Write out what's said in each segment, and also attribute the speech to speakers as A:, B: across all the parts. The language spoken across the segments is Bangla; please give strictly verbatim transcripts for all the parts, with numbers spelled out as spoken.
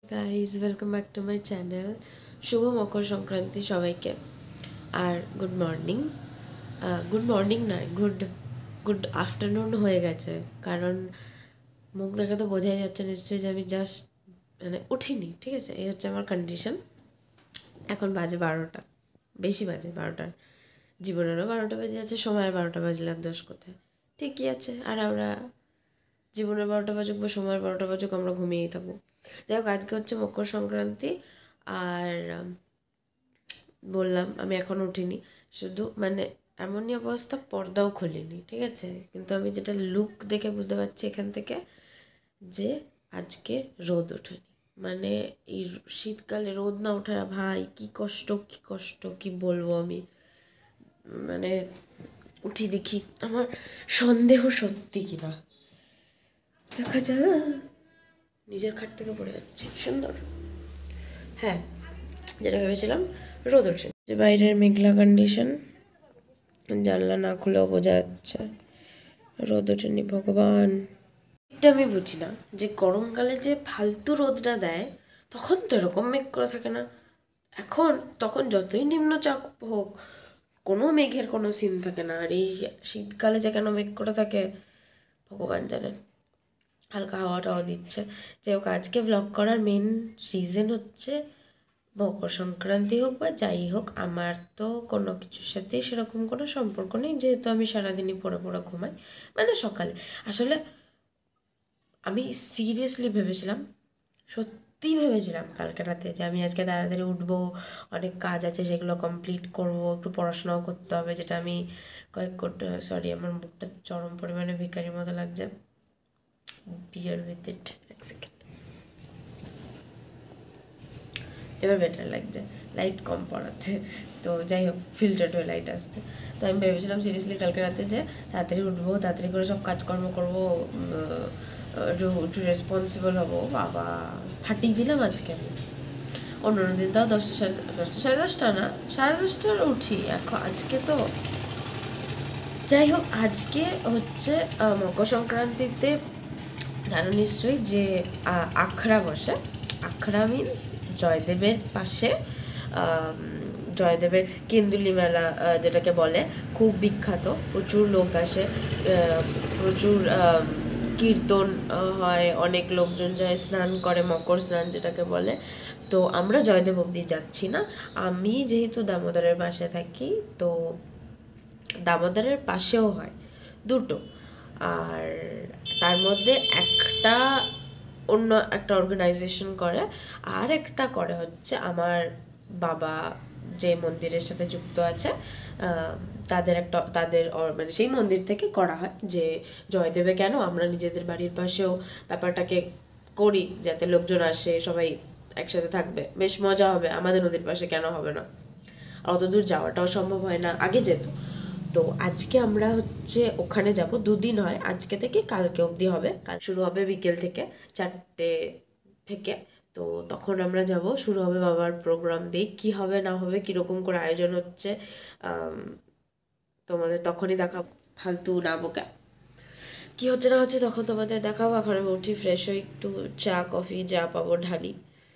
A: Guys welcome back to my channel. শুভ মকর সংক্রান্তি সবাইকে। আর গুড মর্নিং, গুড মর্নিং নয়, গুড গুড আফটারনুন হয়ে গেছে, কারণ মুখ দেখে তো বোঝাই যাচ্ছে নিশ্চয়ই যে আমি জাস্ট মানে উঠিনি। ঠিক আছে, এই হচ্ছে আমার কন্ডিশন। এখন বাজে বারোটা, বেশি বাজে বারোটার, জীবনেরও বারোটা বাজে আছে, সময়ের বারোটা বাজলে আর দোষ কোথায়। ঠিকই আছে, আর আমরা জীবনের বারোটা বাজুক বা সময়ের বারোটা বাজুক আমরা ঘুমিয়েই থাকবো। যাই হোক, আজকে হচ্ছে মকর সংক্রান্তি। আর বললাম আমি এখনও উঠিনি, শুধু মানে এমনই অবস্থা, পর্দাও খুলিনি। ঠিক আছে, কিন্তু আমি যেটা লুক দেখে বুঝতে পারছি এখান থেকে যে আজকে রোদ ওঠেনি। মানে এই শীতকালে রোদ না ওঠা, ভাই কি কষ্ট, কি কষ্ট, কি বলবো আমি। মানে উঠি দেখি আমার সন্দেহ সত্যি কিনা, দেখা যাক। নিজের খাট থেকে পড়ে যাচ্ছি, সুন্দর। হ্যাঁ, যেটা ভেবেছিলাম, রোদ ওঠে। যে বাইরের মেঘলা কন্ডিশন, জানলা না খুলেও বোঝা যাচ্ছে রোদ ওঠেনি। ভগবান, এটা আমি বুঝি না যে গরমকালে যে ফালতু রোদটা দেয় তখন তো এরকম মেঘ করে থাকে না। এখন তখন যতই নিম্নচাপ হোক, কোনো মেঘের কোনো সিন থাকে না। আর এই শীতকালে যে কেন মেঘ করে থাকে ভগবান জানে। হালকা হাওয়াটাও দিচ্ছে। যাই হোক, আজকে ব্লগ করার মেন রিজন হচ্ছে মকর সংক্রান্তি হোক বা যাই হোক, আমার তো কোনো কিছুর সাথেই সেরকম কোনো সম্পর্ক নেই, যেহেতু আমি সারাদিনই পড়ে পড়ে ঘুমাই। মানে সকালে আসলে আমি সিরিয়াসলি ভেবেছিলাম, সত্যি ভেবেছিলাম কালকে রাতে যে আমি আজকে তাড়াতাড়ি উঠবো, অনেক কাজ আছে সেগুলো কমপ্লিট করব, একটু পড়াশোনাও করতে হবে, যেটা আমি কয়েক কোট সরি আমার মুখটা চরম পরিমাণে ভিখারির মতো লাগছে। বিয়ার উইথ ইট, এক সেকেন্ড, এবার বেটার লাগছে লাইট কম পড়াতে। তো যাই হোক, ফিল্টার্ড হয়ে লাইট আসছে। তো আমি ভেবেছিলাম সিরিয়াসলি কালকে রাতে যে তাড়াতাড়ি উঠবো, তাড়াতাড়ি করে সব কাজকর্ম করবো, একটু একটু রেসপন্সিবল হবো। বাবা, ফাটিয়ে দিলাম আজকে আমি। অন্য অন্য দিন তাও দশটা সাড়ে দশটা সাড়ে দশটা না, সাড়ে দশটার উঠি এখন। আজকে তো যাই হোক, আজকে হচ্ছে মকর সংক্রান্তিতে জানো নিশ্চয়ই যে আখড়া বসে। আখড়া মিন্স জয়দেবের পাশে জয়দেবের কেন্দুলি মেলা যেটাকে বলে, খুব বিখ্যাত। প্রচুর লোক আসে, প্রচুর কীর্তন হয়, অনেক লোকজন যায়, স্নান করে, মকর স্নান যেটাকে বলে। তো আমরা জয়দেব অবধি যাচ্ছি না। আমি যেহেতু দামোদরের পাশে থাকি, তো দামোদরের পাশেও হয় দুটো। আর তার মধ্যে একটা অন্য একটা অর্গানাইজেশন করে, আর একটা করে হচ্ছে আমার বাবা যে মন্দিরের সাথে যুক্ত আছে তাদের একটা, তাদের মানে সেই মন্দির থেকে করা হয় যে জয়দেবে কেন আমরা নিজেদের বাড়ির পাশেও ব্যাপারটাকে করি, যাতে লোকজন আসে, সবাই একসাথে থাকবে, বেশ মজা হবে। আমাদের নদীর পাশে কেন হবে না? অত দূর যাওয়াটাও সম্ভব হয় না, আগে যেত। তো আজকে আমরা হচ্ছে ওখানে যাব, দুদিন হয়, আজকে থেকে কালকে অবধি হবে। কাল শুরু হবে বিকেল থেকে চারটে থেকে। তো তখন আমরা যাব, শুরু হবে বাবার প্রোগ্রাম। দেখ কী হবে না হবে, কীরকম করে আয়োজন হচ্ছে তোমাদের তখনই দেখাবো, ফালতু না বোকা। কী হচ্ছে না হচ্ছে তখন তোমাদের দেখাবো। এখন আমি উঠি, ফ্রেশ হই, একটু চা কফি যা পাবো ঢালি।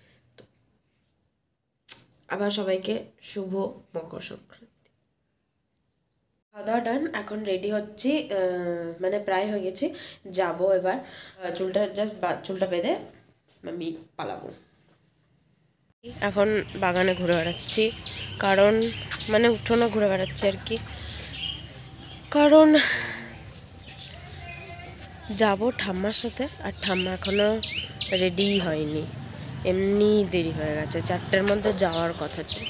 A: আবার সবাইকে শুভ মকর সংক্রান্তি। খাওয়া দাওয়া ডান, এখন রেডি হচ্ছি, মানে প্রায় হয়ে গেছি, যাবো এবার। চুলটা জাস্ট চুলটা বেঁধে আমি পালাবো। এখন বাগানে ঘুরে বেড়াচ্ছি, কারণ মানে উঠোনে ঘুরে বেড়াচ্ছি আর কি, কারণ যাবো ঠাম্মার সাথে। আর ঠাম্মা এখনো রেডিই হয়নি, এমনি দেরি হয়ে গেছে, চারটের মধ্যে যাওয়ার কথা ছিল।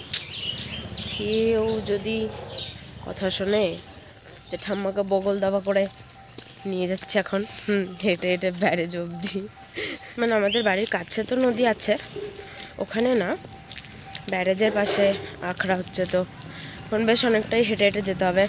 A: কেউ যদি কথা শোনে যে ঠাম্মাকে বগল দাবা করে নিয়ে যাচ্ছে এখন, হুম হেঁটে হেঁটে ব্যারেজ অবধি। মানে আমাদের বাড়ির কাছে তো নদী আছে, ওখানে না, ব্যারেজের পাশে আখড়া হচ্ছে, তো এখন বেশ অনেকটাই হেঁটে হেঁটে যেতে হবে।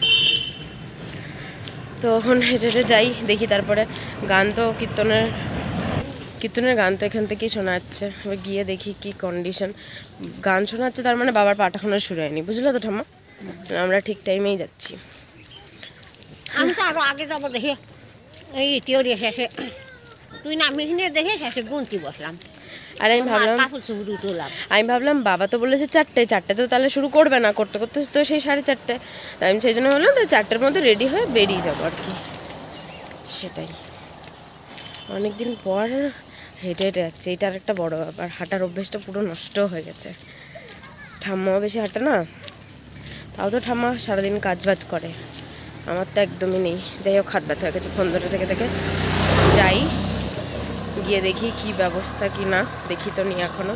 A: তো এখন হেঁটে হেঁটে যাই, দেখি। তারপরে গান তো কীর্তনের কীর্তনের গান তো এখান থেকেই শোনা যাচ্ছে। এবার গিয়ে দেখি কি কন্ডিশন। গান শোনা যাচ্ছে, তার মানে বাবার পাটা এখনো শুরু হয়নি, বুঝলো তো ঠাম্মা? আমরা ঠিক টাইমেই যাচ্ছি।
B: আমি তো আরো আগে যাবো দেখে, এই টিওরি শেষে তুই নামিয়ে দেখে শেষে গুনতি বসলাম।
A: আর আমি ভাবলাম আমি ভাবলাম বাবা তো বলেছে চারটে চারটে তো তাহলে শুরু করবে না, করতে করতে তো সেই সাড়ে চারটে, আমি সেই জন্য বললাম তো চারটের মধ্যে রেডি হয়ে বেরিয়ে যাবো আর কি। সেটাই, অনেকদিন পর হেঁটে হেঁটে যাচ্ছে, এটার একটা বড় ব্যাপার, হাঁটার অভ্যেসটা পুরো নষ্ট হয়ে গেছে। ঠাম্মাও বেশি হাঁটে না, তাও তো ঠাম্মা সারাদিন কাজ বাজ করে, আমার তো একদমই নেই। যাই হোক হাত ব্যথা হয়ে গেছে ফোন ধরে থেকে থেকে, যাই গিয়ে দেখি কি ব্যবস্থা কি না, দেখি তো নি এখনো।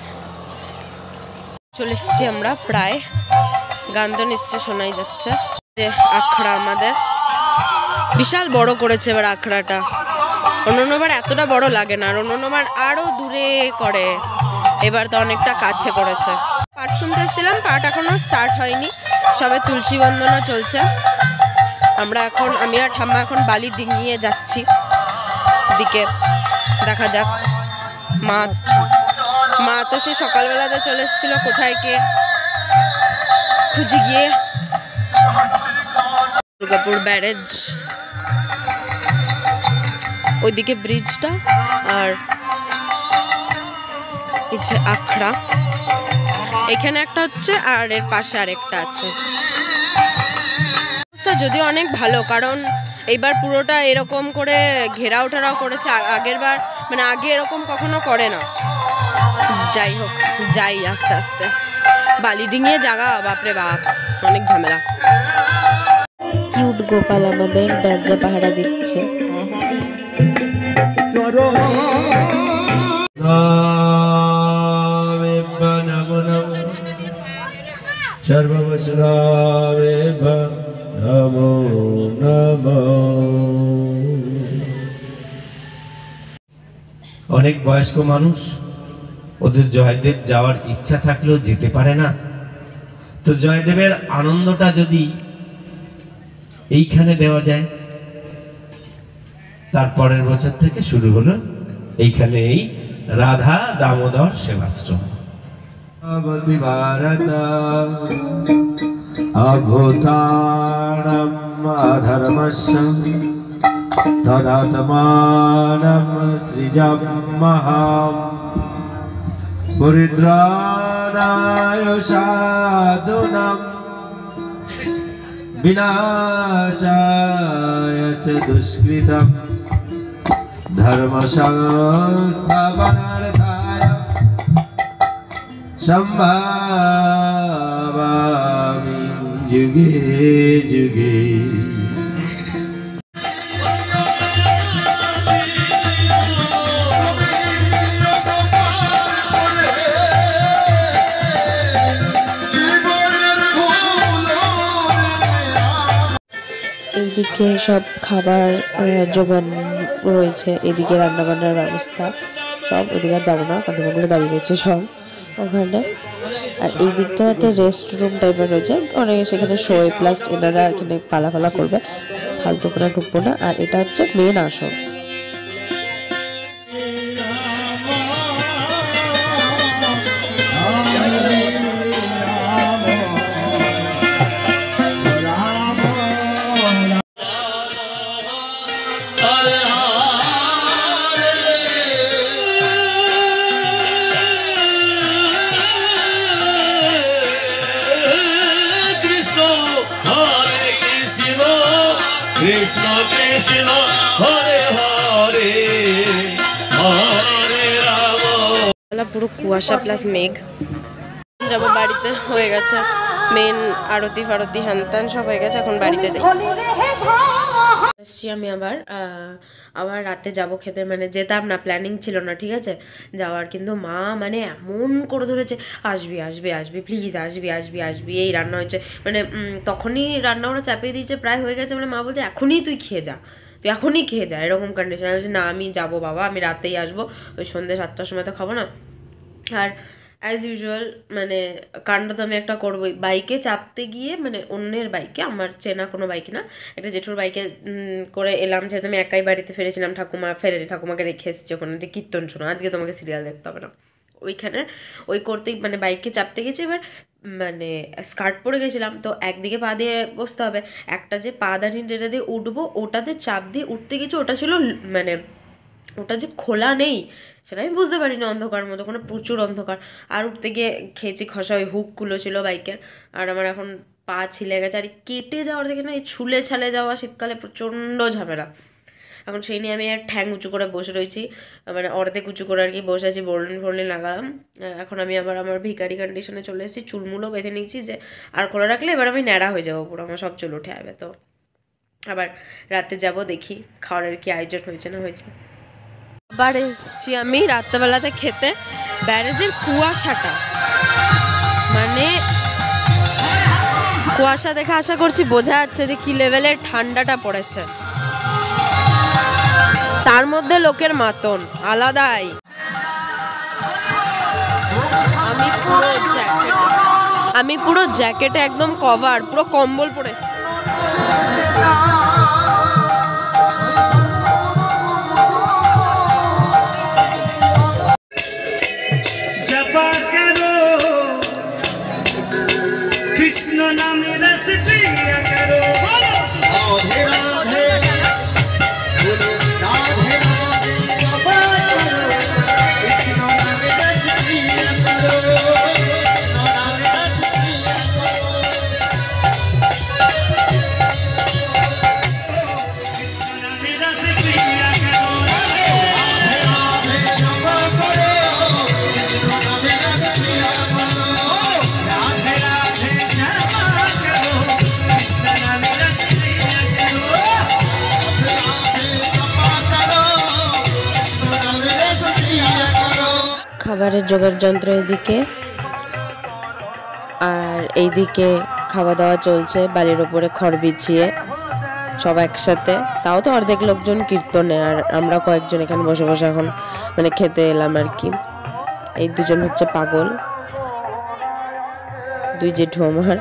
A: চলে এসছি আমরা প্রায়, গান তো নিশ্চয় শোনাই যাচ্ছে। যে আখড়া আমাদের বিশাল বড় করেছে এবার আখড়াটা, অন্যবার এতটা বড় লাগে না, আর অন্যবার আরো দূরে করে, এবার তো অনেকটা কাছে করেছে। পাঠ শুনতে এসেছিলাম, পাঠ এখনো স্টার্ট হয়নি, সবে তুলসী বন্দনা চলছে। আমরা এখন আমি আর ঠাম্মা এখন বালি ডিঙিয়ে যাচ্ছি দিকে, দেখা যাক। মা মা তো সে সকালবেলাতে চলে এসেছিল, কোথায় কে খুঁজে গিয়ে। দুর্গাপুর ব্যারেজ ওইদিকে ব্রিজটা, আর এই যে আখড়া এখানে একটা হচ্ছে, আর এর পাশে আরেকটা আছে। যদিও অনেক ভালো, কারণ এইবার পুরোটা এরকম করে ঘেরাও টেরাও করেছে, আগের বার মানে আগে এরকম কখনো করে না। যাই হোক যাই আস্তে আস্তে, বালি ডিঙিয়ে জাগা বাপরে বাপ অনেক ঝামেলা। কিউট গোপাল আমাদের দরজা পাহারা দিচ্ছে।
C: অনেক বয়স্ক মানুষ, ওদের জয়দেব যাওয়ার ইচ্ছা থাকলেও যেতে পারে না, তো জয়দেবের আনন্দটা যদি এইখানে দেওয়া যায়, তারপরের বছর থেকে শুরু হলো এইখানে এই রাধা দামোদর সেবাশ্রম। ভারত অভূতানাম অধর্মস্য তদাত্মানম সৃজম মহাম পরিত্রাণায় সাধুনাম বিনাশায় চ দুষ্কৃতম ধর্ম সংস্থাপনার্থায় সম্ভাবামি যুগে যুগে।
A: এইদিকে সব খাবার জোগান রয়েছে, এদিকে রান্নাবান্নার ব্যবস্থা সব, ওদিকে আর যাবো না, কাকিমাগুলো দাঁড়িয়ে রয়েছে সব ওখানে। আর এই দিকটাতে রেস্ট রুম টাইপের রয়েছে অনেক, সেখানে শোয়ে প্লাস এনারা এখানে পালা পালা করবে, ফালতু করে ঢুকবো না। আর এটা হচ্ছে মেন আসন।
D: কৃষ্ণ কৃষ্ণ হরে হরে হরে রাম।
A: পুরো কুয়াশা প্লাস মেঘ। যাবো বাড়িতে, হয়ে গেছে মেন আরতি ফারতি হ্যান ত্যান সব হয়ে গেছে, এখন বাড়িতে যাই। আসছি আমি আবার আবার রাতে যাব খেতে, মানে যেতাম না, প্ল্যানিং ছিল না ঠিক আছে যাওয়ার, কিন্তু মা মানে এমন করে ধরেছে আসবি আসবি আসবি প্লিজ আসবি আসবি আসবি, এই রান্না হয়েছে মানে তখনই রান্না ওরা চাপিয়ে দিয়েছে, প্রায় হয়ে গেছে, মানে মা বলছে এখনই তুই খেয়ে যা, তুই এখনই খেয়ে যা, এরকম কন্ডিশন। আমি বলছি না আমি যাবো বাবা, আমি রাতেই আসবো, ওই সন্ধ্যে সাতটার সময় তো খাবো না। আর অ্যাজ ইউজুয়াল মানে কাণ্ড তো আমি একটা করবোই, বাইকে চাপতে গিয়ে মানে অন্যের বাইকে, আমার চেনা কোনো বাইক না, একটা জেঠুর বাইকে করে এলাম, যেহেতু আমি একাই বাড়িতে ফিরেছিলাম, ঠাকুমা ফেরেনি, ঠাকুমাকে রেখে এসেছি ওখানে, যে কীর্তন শোনো আজকে তোমাকে সিরিয়াল দেখতে হবে না, ওইখানে ওই করতেই মানে বাইকে চাপতে গেছি। এবার মানে স্কার্ট পরে গেছিলাম, তো একদিকে পা দিয়ে বসতে হবে, একটা যে পা দাঁড়িয়ে যেটা দিয়ে উঠবো ওটাতে চাপ দিয়ে উঠতে গেছি, ওটা ছিল মানে ওটা যে খোলা নেই, সেটা আমি বুঝতে পারিনি অন্ধকার মতো, কোনো প্রচুর অন্ধকার। আর উঠতে গিয়ে খেয়েছি খসা, ওই হুকগুলো ছিল বাইকের, আর আমার এখন পা ছিলে গেছে। আর কেটে যাওয়ার থেকে না এই ছুলে ছালে যাওয়া শীতকালে প্রচণ্ড ঝামেলা। এখন সেই নিয়ে আমি আর ঠ্যাং উঁচু করে বসে রয়েছি, মানে অর্ধেক উঁচু করে আর কি বসে আছি, বোরলিন ফোরলিন লাগালাম। এখন আমি আবার আমার ভিখারি কন্ডিশনে চলে এসেছি, চুলমুলো বেঁধে নিয়েছি যে আর খোলা রাখলে এবার আমি ন্যাড়া হয়ে যাবো পুরো, আমার সব চুল উঠে যাবে। তো আবার রাতে যাব, দেখি খাওয়ারের কি আয়োজন হয়েছে না হয়েছে। আবার এসছি আমি রাত্রেবেলাতে খেতে। ব্যারেজের কুয়াশাটা, মানে কুয়াশা দেখে আশা করছি বোঝা যাচ্ছে যে কি লেভেলের ঠান্ডাটা পড়েছে। তার মধ্যে লোকের মাতন আলাদাই। আমি পুরো জ্যাকেট আমি পুরো জ্যাকেটে একদম কভার, পুরো কম্বল পরেছি।
D: জপা করো কৃষ্ণ নামে রস পিয়া করো, রাধে রাধে বলো রাধে রাধে, জপা করো কৃষ্ণ নামে রস পিয়া করো, নামে রস পিয়া করো, কৃষ্ণ নামে রস পিয়া করো, রাধে রাধে জপা করো কৃষ্ণ নামে রস পিয়া করো, রাধে রাধে জপা করো কৃষ্ণ নামে রস পিয়া করো, রাধে জপা করো কৃষ্ণ নামে রস পিয়া করো।
A: খাবারের জোগাড় যন্ত্র এদিকে, আর এইদিকে খাওয়া দাওয়া চলছে বালির ওপরে খড় বিছিয়ে সব একসাথে। তাও তো অর্ধেক লোকজন কীর্তনে, আর আমরা কয়েকজন এখানে বসে বসে এখন মানে খেতে এলাম আর কি। এই দুজন হচ্ছে পাগল, দুই জেঠু আমার।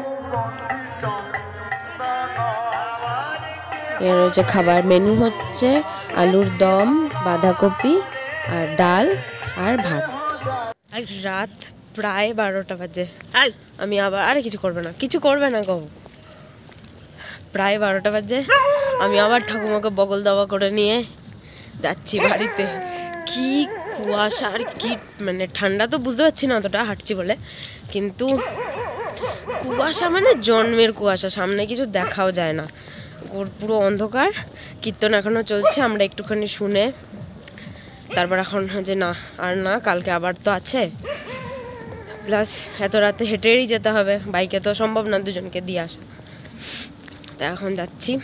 A: এর হচ্ছে খাবার মেনু হচ্ছে আলুর দম, বাঁধাকপি আর ডাল আর ভাত। আর রাত প্রায় বারোটা বাজে। আমি আবার আরে কিছু করবে না, কিছু করবে না গো। প্রায় বারোটা বাজে, আমি আবার ঠাকুমাকে বগল দাওয়া করে নিয়ে যাচ্ছি বাড়িতে। কি কুয়াশা আর কি, মানে ঠান্ডা তো বুঝতে পারছি না অতটা, হাঁটছি বলে, কিন্তু কুয়াশা মানে জন্মের কুয়াশা, সামনে কিছু দেখাও যায় না, ওর পুরো অন্ধকার। কীর্তন এখনও চলছে, আমরা একটুখানি শুনে তারপর এখন যে না আর না, কালকে আবার তো আছে, প্লাস এত রাতে হেঁটেই যেতে হবে, বাইকে তো সম্ভব না দুজনকে দিয়ে আসা। তা এখন যাচ্ছি।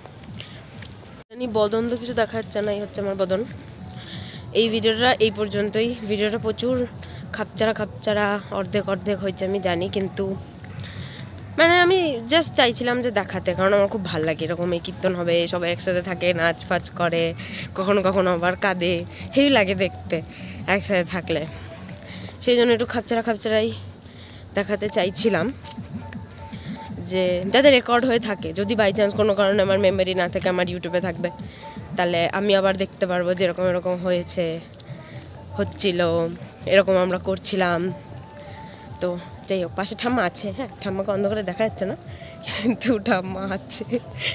A: বদন তো কিছু দেখা যাচ্ছে না, এই হচ্ছে আমার বদন। এই ভিডিওটা এই পর্যন্তই। ভিডিওটা প্রচুর খাপচারা খাপচারা অর্ধেক অর্ধেক হয়েছে আমি জানি, কিন্তু মানে আমি জাস্ট চাইছিলাম যে দেখাতে, কারণ আমার খুব ভালো লাগে এরকম, এই কীর্তন হবে সবাই একসাথে থাকে, নাচ ফাচ করে, কখনো কখনো আবার কাঁদে, হেভি লাগে দেখতে একসাথে থাকলে। সেই জন্য একটু খাপচারা খাপচারাই দেখাতে চাইছিলাম, যে যাতে রেকর্ড হয়ে থাকে, যদি বাই চান্স কোনো কারণে আমার মেমোরি না থাকে, আমার ইউটিউবে থাকবে, তাহলে আমি আবার দেখতে পারবো যে এরকম এরকম হয়েছে, হচ্ছিল, এরকম আমরা করছিলাম। তো যাই হোক, পাশে ঠাম্মা আছে, হ্যাঁ ঠাম্মাকে অন্ধকারে দেখা যাচ্ছে না, কিন্তু ঠাম্মা আছে।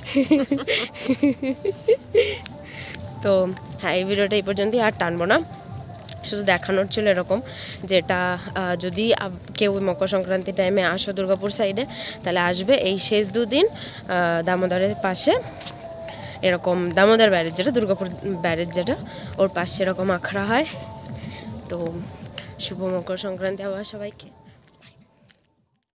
A: তো হ্যাঁ, এই ভিডিওটা এই পর্যন্তই, আর টানবো না, শুধু দেখানোর ছিল এরকম, যেটা যদি কেউ মকর সংক্রান্তি টাইমে আসো দুর্গাপুর সাইডে, তাহলে আসবে এই শেষ দুদিন দামোদরের পাশে, এরকম দামোদর ব্যারেজ যেটা, দুর্গাপুর ব্যারেজ যেটা, ওর পাশে এরকম আখড়া হয়। তো শুভ মকর সংক্রান্তি আবার সবাইকে।